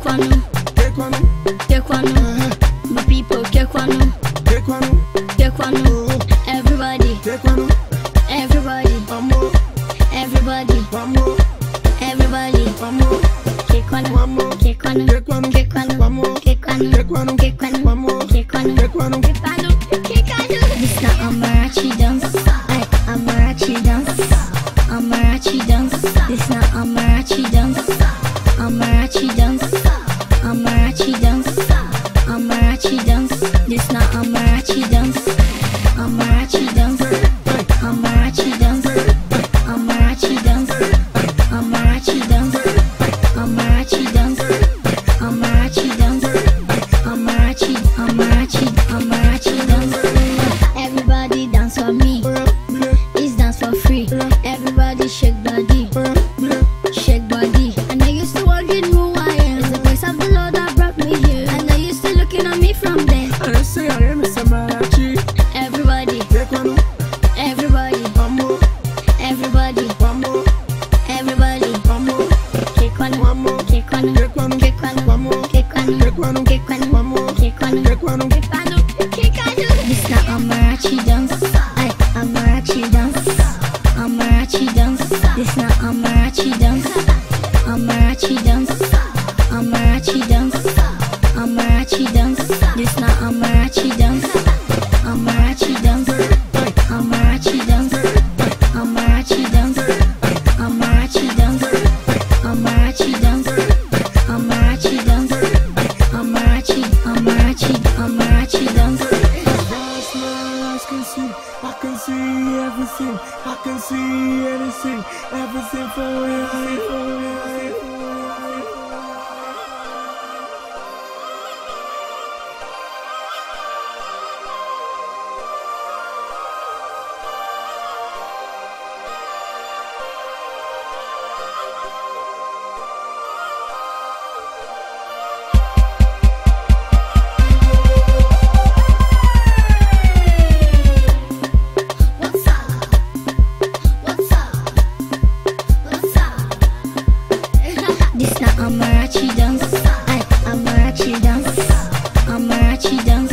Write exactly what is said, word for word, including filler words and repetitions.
Kekwanu, Kekwanu, Kekwanu, my people, Kekwanu, Kekwanu, Kekwanu, everybody, Kekwanu, everybody, Vamos, everybody, vamos, everybody, vamos, Kekwanu, vamos, Kekwanu, Kekwanu, Kekwanu, vamos, Kekwanu, Kekwanu, Kekwanu, vamos, Kekwanu, Kekwanu, Kekwanu, Kekwanu. This not Amarachi dance, I Amarachi dance, Amarachi dance. This not Amarachi dance, Amarachi dance, Amarachi dance, Amarachi dance. This not Amarachi dance, Amarachi dance, Amarachi dance, Amarachi dance, Amarachi dance, Amarachi dance, Amarachi dance, Amarachi, Amarachi, Amarachi dance. Everybody dance for me, it's dance for free. Everybody shake body, shake body. And I used to wondering who I am. It's the grace of the Lord that brought me here. And I used to looking at me from there. I say I am a Samarachi. Everybody, Kekwanu, everybody, vamos, everybody, vamos, everybody. vamos, Kekwanu, vamos, Kekwanu, Kekwanu, Kekwanu, vamos, Kekwanu, Kekwanu, Kekwanu, vamos, Kekwanu, Kekwanu, Kekwanu, Kekwanu. This not Amarachi dance, I Amarachi dance, Amarachi dance. This not Amarachi dance, Amarachi dance, Amarachi dance, Amarachi dance. This not Amarachi dance, Amarachi dance, Amarachi dance, Amarachi dance, Amarachi dance, Amarachi dance, Amarachi dance, Amarachi, Amarachi, Amarachi dance. As my eyes can see, I can see everything, I can see anything, everything for real, for real, for real. What's up? What's up? What's up? This not Amarachi dance, I Amarachi dance, Amarachi dance.